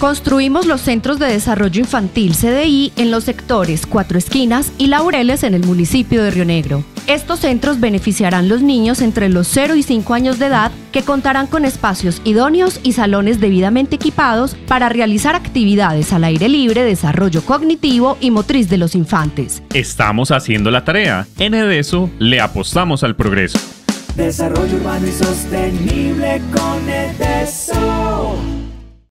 Construimos los Centros de Desarrollo Infantil CDI en los sectores Cuatro Esquinas y Laureles en el municipio de Río Negro. Estos centros beneficiarán a los niños entre los 0 y 5 años de edad que contarán con espacios idóneos y salones debidamente equipados para realizar actividades al aire libre, desarrollo cognitivo y motriz de los infantes. Estamos haciendo la tarea. En EDESO le apostamos al progreso. Desarrollo urbano y sostenible con EDESO.